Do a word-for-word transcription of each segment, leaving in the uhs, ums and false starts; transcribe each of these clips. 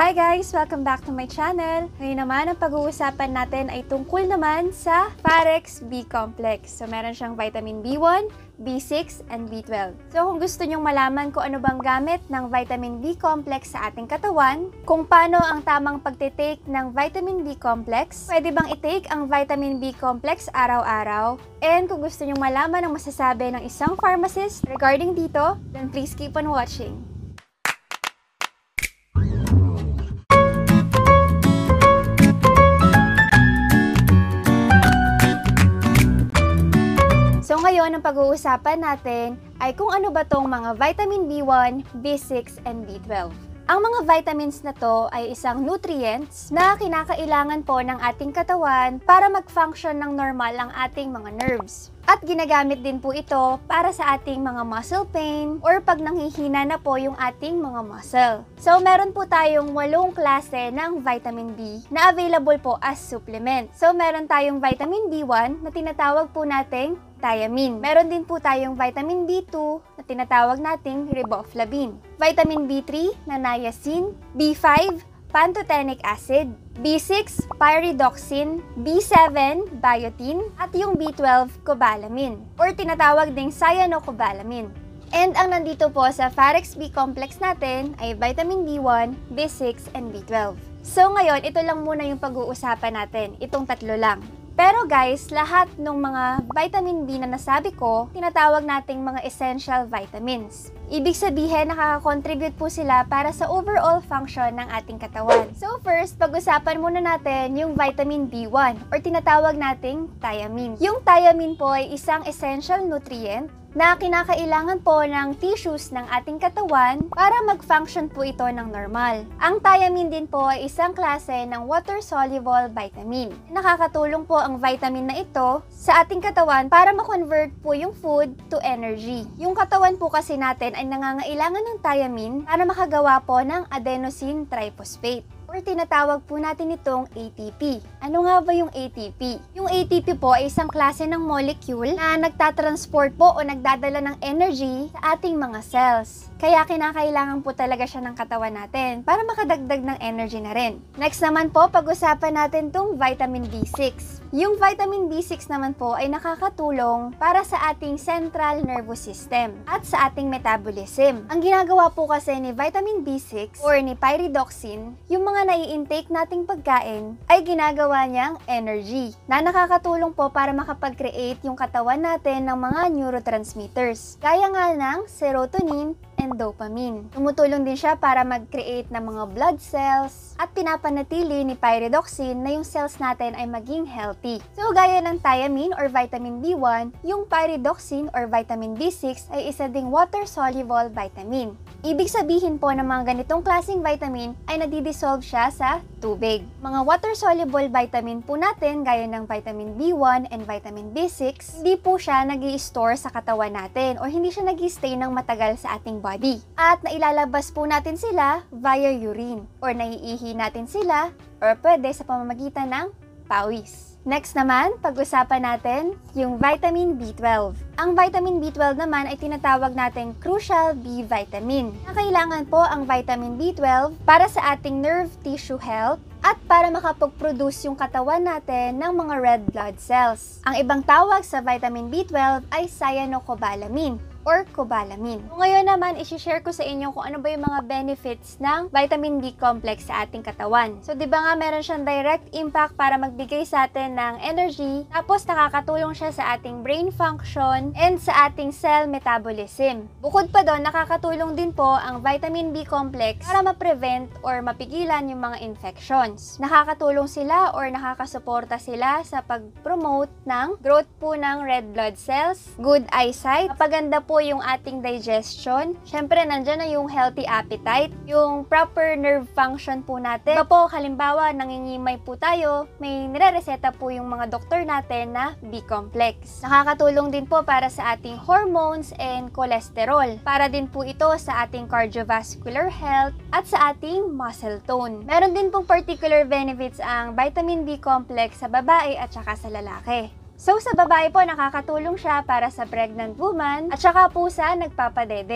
Hi guys! Welcome back to my channel. Ngayon naman, ang pag-uusapan natin ay tungkol naman sa PHAREX B complex. So, meron siyang vitamin B one, B six, and B twelve. So, kung gusto nyong malaman kung ano bang gamit ng vitamin B complex sa ating katawan, kung paano ang tamang pagtitake ng vitamin B complex, pwede bang i-take ang vitamin B complex araw-araw, and kung gusto nyong malaman ang masasabi ng isang pharmacist regarding dito, then please keep on watching. So ngayon, ang pag-uusapan natin ay kung ano ba tong mga vitamin B one, B six, and B twelve. Ang mga vitamins na to ay isang nutrients na kinakailangan po ng ating katawan para mag-function ng normal ang ating mga nerves. At ginagamit din po ito para sa ating mga muscle pain or pag nanghihina na po yung ating mga muscle. So, meron po tayong walong klase ng vitamin B na available po as supplement. So, meron tayong vitamin B one na tinatawag po nating thiamine. Meron din po tayong vitamin B two na tinatawag nating riboflavin. Vitamin B three na niacin, B five, pantothenic acid, B six, pyridoxine, B seven, biotin, at yung B twelve, cobalamin, or tinatawag ding cyanocobalamin. And ang nandito po sa PHAREX B complex natin ay vitamin B one, B six, and B twelve. So ngayon, ito lang muna yung pag-uusapan natin, itong tatlo lang. Pero guys, lahat ng mga vitamin B na nasabi ko, tinatawag nating mga essential vitamins. Ibig sabihin, nakaka-contribute po sila para sa overall function ng ating katawan. So first, pag-usapan muna natin yung vitamin B one or tinatawag nating thiamine. Yung thiamine po ay isang essential nutrient na kinakailangan po ng tissues ng ating katawan para mag-function po ito ng normal. Ang thiamine din po ay isang klase ng water-soluble vitamin. Nakakatulong po ang vitamin na ito sa ating katawan para ma-convert po yung food to energy. Yung katawan po kasi natin ay nangangailangan ng thiamine para makagawa po ng adenosine triphosphate, or tinatawag po natin itong A T P. Ano nga ba yung A T P? Yung A T P po ay isang klase ng molecule na nagtatransport po o nagdadala ng energy sa ating mga cells. Kaya kinakailangan po talaga siya ng katawan natin para makadagdag ng energy na rin. Next naman po, pag-usapan natin tong vitamin B six. Yung vitamin B six naman po ay nakakatulong para sa ating central nervous system at sa ating metabolism. Ang ginagawa po kasi ni vitamin B six or ni pyridoxine, yung mga nai-intake nating pagkain ay ginagawa niyang energy na nakakatulong po para makapag-create yung katawan natin ng mga neurotransmitters gaya nga ng serotonin and dopamine. Tumutulong din siya para mag-create ng mga blood cells at pinapanatili ni pyridoxine na yung cells natin ay maging healthy. So gaya ng thiamine or vitamin B one, yung pyridoxine or vitamin B six ay isa ding water-soluble vitamin. Ibig sabihin po ng mga ganitong klaseng vitamin ay nadidissolve siya sa tubig. Mga water-soluble vitamin po natin gaya ng vitamin B one and vitamin B six, hindi po siya nag-i-store sa katawan natin or hindi siya nag-i-stay ng matagal sa ating body. At nailalabas po natin sila via urine or naiihi natin sila or pwede sa pamamagitan ng pawis. Next naman, pag-usapan natin yung vitamin B twelve. Ang vitamin B twelve naman ay tinatawag nating crucial B vitamin. Kailangan po ang vitamin B twelve para sa ating nerve tissue health at para makapag-produce yung katawan natin ng mga red blood cells. Ang ibang tawag sa vitamin B twelve ay cyanocobalamin or cobalamin. So, ngayon naman, isi-share ko sa inyo kung ano ba yung mga benefits ng vitamin B complex sa ating katawan. So, di ba nga meron siyang direct impact para magbigay sa atin ng energy, tapos nakakatulong siya sa ating brain function and sa ating cell metabolism. Bukod pa doon, nakakatulong din po ang vitamin B complex para ma-prevent or mapigilan yung mga infections. Nakakatulong sila or nakakasuporta sila sa pag-promote ng growth po ng red blood cells, good eyesight, mapaganda po yung ating digestion. Syempre, nandyan na yung healthy appetite, yung proper nerve function po natin. Diba po, halimbawa, nangingimay po tayo, may nire-reseta po yung mga doktor natin na B complex. Nakakatulong din po para sa ating hormones and cholesterol. Para din po ito sa ating cardiovascular health at sa ating muscle tone. Meron din pong particular benefits ang vitamin B complex sa babae at saka sa lalaki. So sa babae po, nakakatulong siya para sa pregnant woman at saka po sa nagpapadede. Ito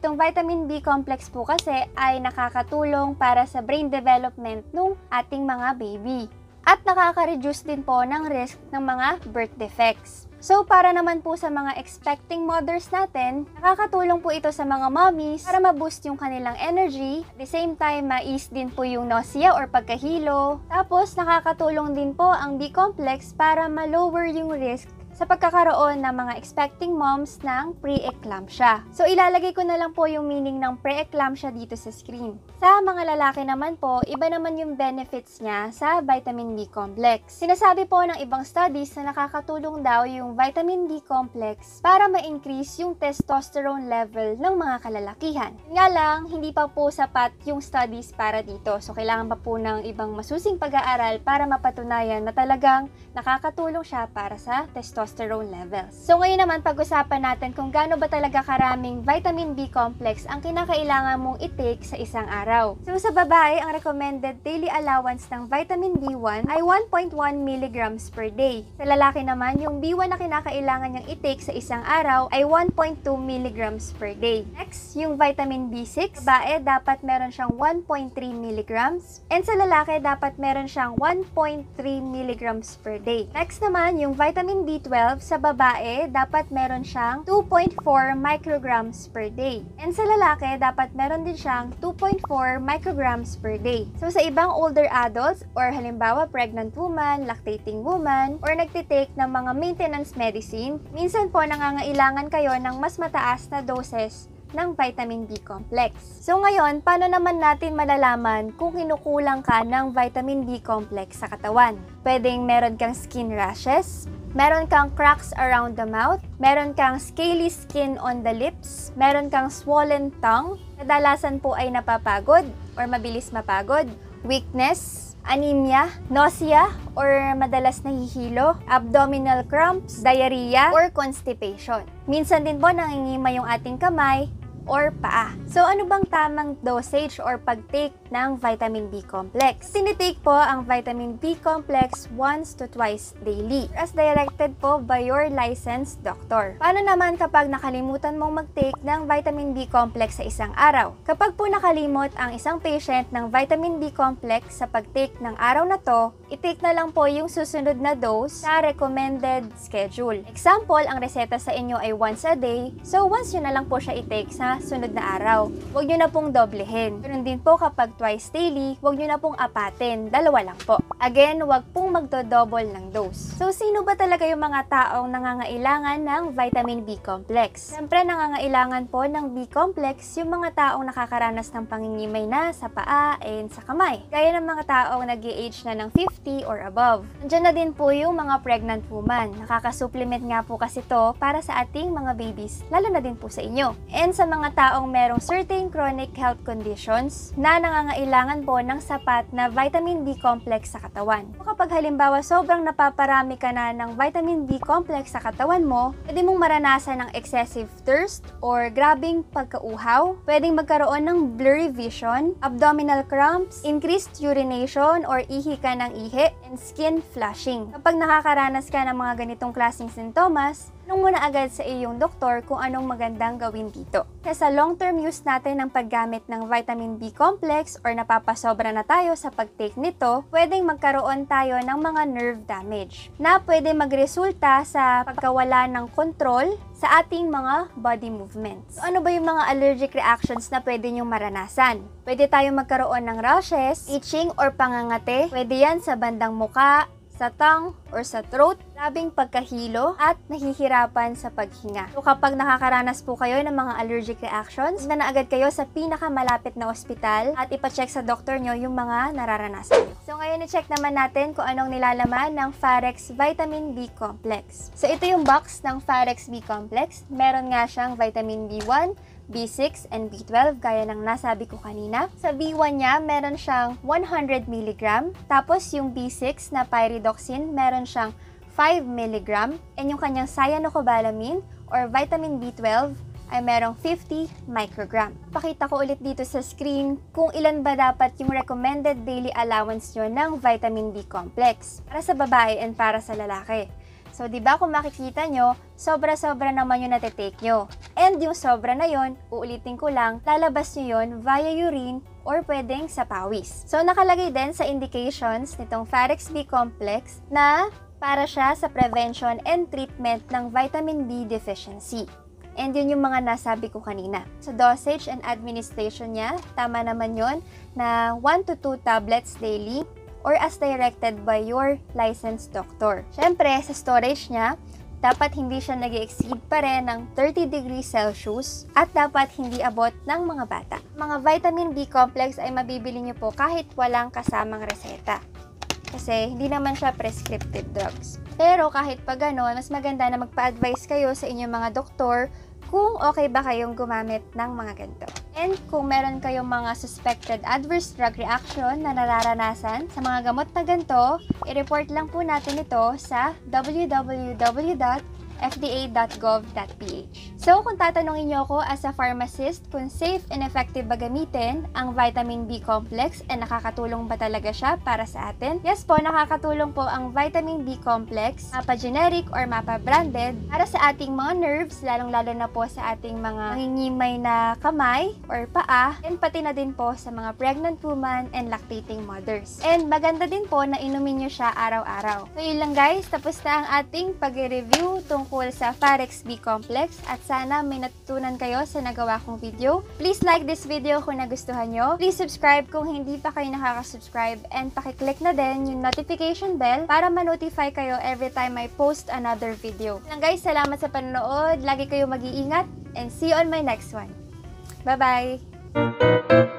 Itong vitamin B complex po kasi ay nakakatulong para sa brain development ng ating mga baby. At nakaka-reduce din po ng risk ng mga birth defects. So, para naman po sa mga expecting mothers natin, nakakatulong po ito sa mga mommies para ma-boost yung kanilang energy. At the same time, ma-ease din po yung nausea or pagkahilo. Tapos, nakakatulong din po ang B-complex para ma-lower yung risk sa pagkakaroon ng mga expecting moms ng pre-eclampsia. So, ilalagay ko na lang po yung meaning ng pre-eclampsia dito sa screen. Sa mga lalaki naman po, iba naman yung benefits niya sa vitamin B complex. Sinasabi po ng ibang studies na nakakatulong daw yung vitamin B complex para ma-increase yung testosterone level ng mga kalalakihan. Nga lang, hindi pa po sapat yung studies para dito. So, kailangan pa po ng ibang masusing pag-aaral para mapatunayan na talagang nakakatulong siya para sa testosterone levels. So ngayon naman pag-usapan natin kung gaano ba talaga karaming vitamin B complex ang kinakailangan mong i-take sa isang araw. So sa babae, ang recommended daily allowance ng vitamin B one ay one point one milligrams per day. Sa lalaki naman, yung B one na kinakailangan niyang i-take sa isang araw ay one point two milligrams per day. Next, yung vitamin B six, sa babae dapat meron siyang one point three milligrams and sa lalaki dapat meron siyang one point three milligrams per day. Next naman, yung vitamin B twelve sa babae, dapat meron siyang two point four micrograms per day. And sa lalaki, dapat meron din siyang two point four micrograms per day. So sa ibang older adults, or halimbawa pregnant woman, lactating woman, or nagtitake ng mga maintenance medicine, minsan po nangangailangan kayo ng mas mataas na doses ng vitamin B complex. So ngayon, paano naman natin malalaman kung kinukulang ka ng vitamin B complex sa katawan? Pwedeng meron kang skin rashes, meron kang cracks around the mouth, meron kang scaly skin on the lips, meron kang swollen tongue, kadalasan po ay napapagod or mabilis mapagod, weakness, anemia, nausea, or madalas nahihilo, abdominal cramps, diarrhea, or constipation. Minsan din po nangingimay yung ating kamay or paa. So, ano bang tamang dosage or pag-take ng vitamin B complex? Tinitake po ang vitamin B complex once to twice daily, as directed po by your licensed doctor. Paano naman kapag nakalimutan mong mag-take ng vitamin B complex sa isang araw? Kapag po nakalimot ang isang patient ng vitamin B complex sa pag-take ng araw na to, i-take na lang po yung susunod na dose sa recommended schedule. Example, ang reseta sa inyo ay once a day, so once yun na lang po siya i-take sa sunod na araw. Huwag nyo na pong doblehin. Ganun din po kapag twice daily, huwag nyo na pong apatin. Dalawa lang po. Again, huwag pong magdo-double ng dose. So, sino ba talaga yung mga taong nangangailangan ng vitamin B complex? Siyempre, nangangailangan po ng B complex yung mga taong nakakaranas ng pangingimay na sa paa and sa kamay. Gaya ng mga taong nag-i-age na ng fifty or above. Nandiyan na din po yung mga pregnant woman. Nakaka-supplement nga po kasi to para sa ating mga babies, lalo na din po sa inyo. And sa mga mga taong merong certain chronic health conditions na nangangailangan po ng sapat na vitamin B complex sa katawan. O kapag halimbawa sobrang napaparami ka na ng vitamin B complex sa katawan mo, pwede mong maranasan ng excessive thirst or grabing pagkauhaw, pwedeng magkaroon ng blurry vision, abdominal cramps, increased urination or ihi ka ng ihi, and skin flushing. Kapag nakakaranas ka ng mga ganitong klaseng sintomas, tanong mo na agad sa iyong doktor kung anong magandang gawin dito. Kaya sa long-term use natin ng paggamit ng vitamin B complex or napapasobra na tayo sa pag-take nito, pwedeng magkaroon tayo ng mga nerve damage na pwede magresulta sa pagkawala ng control sa ating mga body movements. So, ano ba yung mga allergic reactions na pwede nyong maranasan? Pwede tayo magkaroon ng rashes, itching or pangangate. Pwede yan sa bandang muka, sa tongue or sa throat, labing pagkahilo, at nahihirapan sa paghinga. So kapag nakakaranas po kayo ng mga allergic reactions, na na agad kayo sa pinakamalapit na ospital at ipacheck sa doktor nyo yung mga nararanasan. So ngayon i-check naman natin kung anong nilalaman ng PHAREX Vitamin B Complex. So ito yung box ng PHAREX B Complex. Meron nga siyang vitamin B one, B six, and B twelve gaya ng nasabi ko kanina. Sa B one niya, meron siyang one hundred milligram. Tapos yung B six na pyridoxine, meron siyang five milligram. And yung kanyang cyanocobalamin or vitamin B twelve ay merong fifty microgram. Pakita ko ulit dito sa screen kung ilan ba dapat yung recommended daily allowance nyo ng vitamin B complex para sa babae and para sa lalaki. So, di ba kung makikita nyo, sobra-sobra naman yung natitake nyo. And yung sobra na yon, uulitin ko lang, lalabas nyo yon via urine or pwedeng sa pawis. So, nakalagay din sa indications nitong PHAREX B complex na para siya sa prevention and treatment ng vitamin B deficiency. And yun yung mga nasabi ko kanina. Sa dosage and administration niya, tama naman yun na one to two tablets daily or as directed by your licensed doctor. Siyempre, sa storage niya, dapat hindi siya nag-exceed pa rin ng thirty degrees Celsius at dapat hindi abot ng mga bata. Mga vitamin B complex ay mabibili niyo po kahit walang kasamang reseta. Kasi hindi naman siya prescriptive drugs. Pero kahit pa gano'n, mas maganda na magpa-advise kayo sa inyong mga doktor kung okay ba kayong gumamit ng mga ganito. And kung meron kayong mga suspected adverse drug reaction na nararanasan sa mga gamot na ganito, i-report lang po natin ito sa w w w dot f d a dot gov dot p h. So, kung tatanungin niyo ako as a pharmacist kung safe and effective ba gamitin ang vitamin B complex and nakakatulong ba talaga siya para sa atin? Yes po, nakakatulong po ang vitamin B complex, mapa-generic or mapa-branded para sa ating mga nerves, lalong-lalo na po sa ating mga nangingimay na kamay or paa, and pati na din po sa mga pregnant woman and lactating mothers. And maganda din po na inumin niyo siya araw-araw. So, yun lang guys, tapos na ang ating pag-review tungkol sa PHAREX B complex at sana may natutunan kayo sa nagawa kong video. Please like this video kung nagustuhan nyo. Please subscribe kung hindi pa kayo nakaka-subscribe and pakiclick na din yung notification bell para ma-notify kayo every time I post another video. Lang guys, salamat sa panonood. Lagi kayo mag-iingat and see you on my next one. Bye-bye!